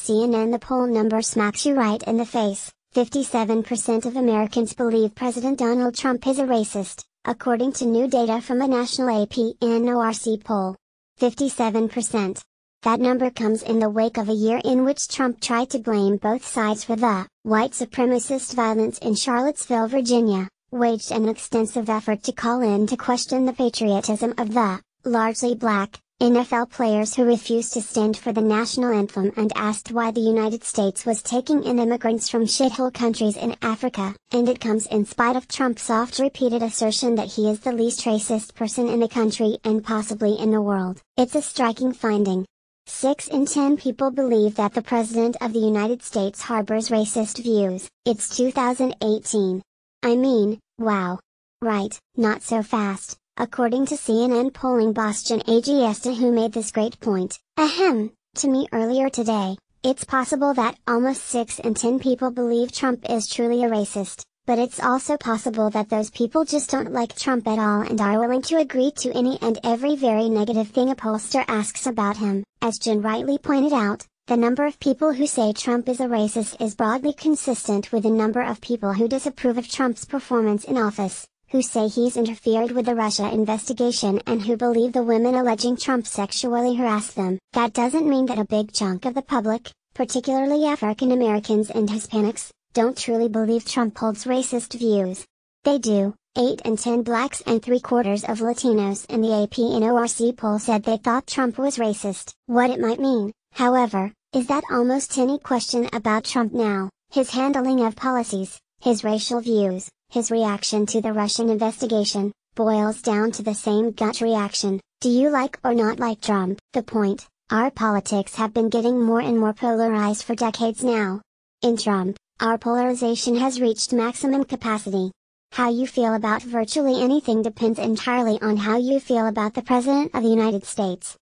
CNN, the poll number smacks you right in the face. 57% of Americans believe President Donald Trump is a racist, according to new data from a national APNORC poll. 57%. That number comes in the wake of a year in which Trump tried to blame both sides for the white supremacist violence in Charlottesville, Virginia, waged an extensive effort to call into question the patriotism of the largely black NFL players who refused to stand for the national anthem, and asked why the United States was taking in immigrants from shithole countries in Africa. And it comes in spite of Trump's oft-repeated assertion that he is the least racist person in the country and possibly in the world. It's a striking finding. 6 in 10 people believe that the President of the United States harbors racist views. It's 2018. I mean, wow. Right, not so fast. According to CNN polling boss Jen Agiesta, who made this great point, to me earlier today, it's possible that almost 6 in 10 people believe Trump is truly a racist, but it's also possible that those people just don't like Trump at all and are willing to agree to any and every very negative thing a pollster asks about him. As Jen rightly pointed out, the number of people who say Trump is a racist is broadly consistent with the number of people who disapprove of Trump's performance in office, who say he's interfered with the Russia investigation, and who believe the women alleging Trump sexually harassed them. That doesn't mean that a big chunk of the public, particularly African Americans and Hispanics, don't truly believe Trump holds racist views. They do. 8 in 10 blacks and 3/4 of Latinos in the APNORC poll said they thought Trump was racist. What it might mean, however, is that almost any question about Trump now, his handling of policies, his racial views, his reaction to the Russian investigation, boils down to the same gut reaction: do you like or not like Trump? The point: our politics have been getting more and more polarized for decades now. In Trump, our polarization has reached maximum capacity. How you feel about virtually anything depends entirely on how you feel about the President of the United States.